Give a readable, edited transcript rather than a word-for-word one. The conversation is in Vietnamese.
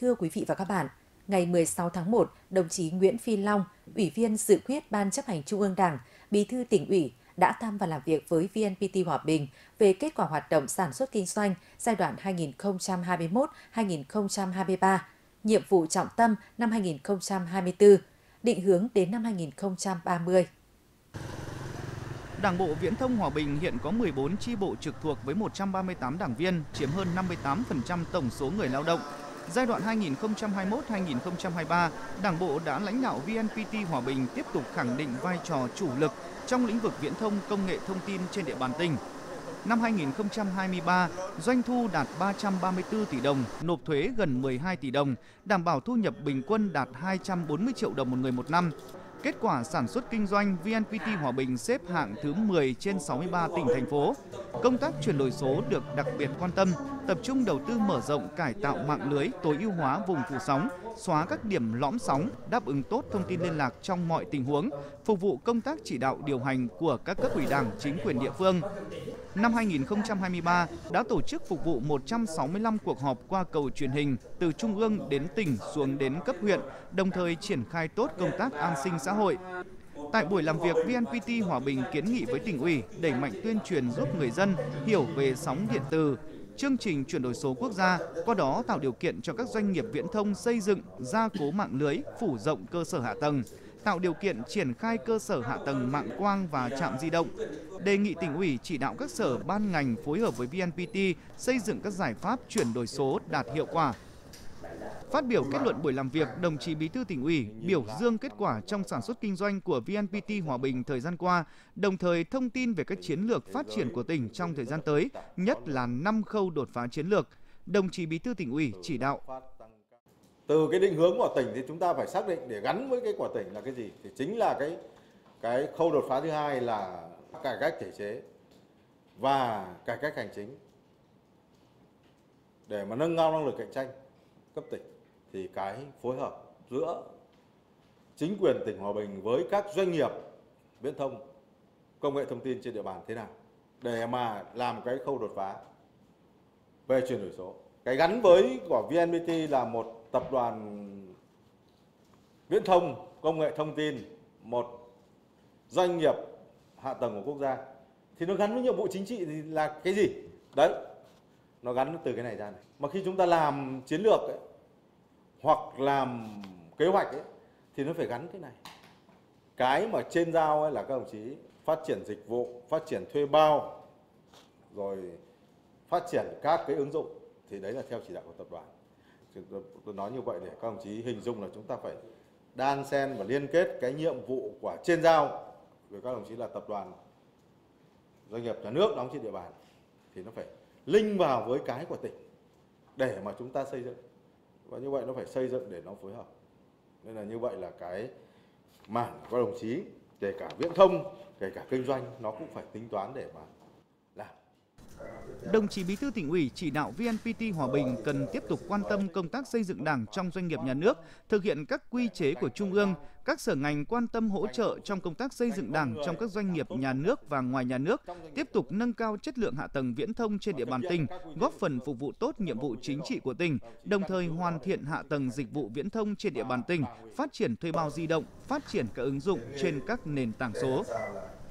thưa quý vị và các bạn, ngày 16 tháng 1, đồng chí Nguyễn Phi Long, Ủy viên Dự khuyết Ban Chấp hành Trung ương Đảng, Bí thư Tỉnh ủy đã thăm và làm việc với VNPT Hòa Bình về kết quả hoạt động sản xuất kinh doanh giai đoạn 2021-2023, nhiệm vụ trọng tâm năm 2024, định hướng đến năm 2030. Đảng bộ Viễn thông Hòa Bình hiện có 14 chi bộ trực thuộc với 138 đảng viên, chiếm hơn 58% tổng số người lao động. Giai đoạn 2021-2023, Đảng bộ đã lãnh đạo VNPT Hòa Bình tiếp tục khẳng định vai trò chủ lực trong lĩnh vực viễn thông công nghệ thông tin trên địa bàn tỉnh. Năm 2023, doanh thu đạt 334 tỷ đồng, nộp thuế gần 12 tỷ đồng, đảm bảo thu nhập bình quân đạt 240 triệu đồng một người một năm. Kết quả sản xuất kinh doanh, VNPT Hòa Bình xếp hạng thứ 10 trên 63 tỉnh, thành phố. Công tác chuyển đổi số được đặc biệt quan tâm, tập trung đầu tư mở rộng cải tạo mạng lưới, tối ưu hóa vùng phủ sóng, xóa các điểm lõm sóng, đáp ứng tốt thông tin liên lạc trong mọi tình huống, phục vụ công tác chỉ đạo điều hành của các cấp ủy Đảng, chính quyền địa phương. Năm 2023 đã tổ chức phục vụ 165 cuộc họp qua cầu truyền hình từ trung ương đến tỉnh xuống đến cấp huyện, đồng thời triển khai tốt công tác an sinh xã hội. Tại buổi làm việc, VNPT Hòa Bình kiến nghị với Tỉnh ủy đẩy mạnh tuyên truyền giúp người dân hiểu về sóng điện từ, chương trình chuyển đổi số quốc gia, qua đó tạo điều kiện cho các doanh nghiệp viễn thông xây dựng, gia cố mạng lưới, phủ rộng cơ sở hạ tầng, tạo điều kiện triển khai cơ sở hạ tầng mạng quang và trạm di động. Đề nghị Tỉnh ủy chỉ đạo các sở ban ngành phối hợp với VNPT xây dựng các giải pháp chuyển đổi số đạt hiệu quả. Phát biểu kết luận buổi làm việc, đồng chí Bí thư Tỉnh ủy biểu dương kết quả trong sản xuất kinh doanh của VNPT Hòa Bình thời gian qua, đồng thời thông tin về các chiến lược phát triển của tỉnh trong thời gian tới, nhất là 5 khâu đột phá chiến lược. Đồng chí Bí thư Tỉnh ủy chỉ đạo. Từ cái định hướng của tỉnh thì chúng ta phải xác định để gắn với cái của tỉnh là cái gì? Thì chính là cái khâu đột phá thứ hai là cải cách thể chế và cải cách hành chính để mà nâng cao năng lực cạnh tranh cấp tỉnh. Thì cái phối hợp giữa chính quyền tỉnh Hòa Bình với các doanh nghiệp viễn thông công nghệ thông tin trên địa bàn thế nào để mà làm cái khâu đột phá về chuyển đổi số. Cái gắn với của VNPT là một tập đoàn viễn thông công nghệ thông tin, một doanh nghiệp hạ tầng của quốc gia, thì nó gắn với nhiệm vụ chính trị thì là cái gì? Đấy, nó gắn từ cái này ra này. Mà khi chúng ta làm chiến lược ấy, hoặc làm kế hoạch ấy, thì nó phải gắn cái này. Cái mà trên giao ấy là các đồng chí phát triển dịch vụ, phát triển thuê bao, rồi phát triển các cái ứng dụng, thì đấy là theo chỉ đạo của tập đoàn. Tôi nói như vậy để các đồng chí hình dung là chúng ta phải đan xen và liên kết cái nhiệm vụ của trên giao với các đồng chí là tập đoàn doanh nghiệp nhà nước đóng trên địa bàn, thì nó phải link vào với cái của tỉnh để mà chúng ta xây dựng. Và như vậy nó phải xây dựng để nó phối hợp. Nên là như vậy là cái mảng của các đồng chí, kể cả viễn thông, kể cả kinh doanh, nó cũng phải tính toán để mà làm. Đồng chí Bí thư Tỉnh ủy chỉ đạo VNPT Hòa Bình cần tiếp tục quan tâm công tác xây dựng Đảng trong doanh nghiệp nhà nước, thực hiện các quy chế của Trung ương, các sở ngành quan tâm hỗ trợ trong công tác xây dựng Đảng trong các doanh nghiệp nhà nước và ngoài nhà nước, tiếp tục nâng cao chất lượng hạ tầng viễn thông trên địa bàn tỉnh, góp phần phục vụ tốt nhiệm vụ chính trị của tỉnh, đồng thời hoàn thiện hạ tầng dịch vụ viễn thông trên địa bàn tỉnh, phát triển thuê bao di động, phát triển các ứng dụng trên các nền tảng số.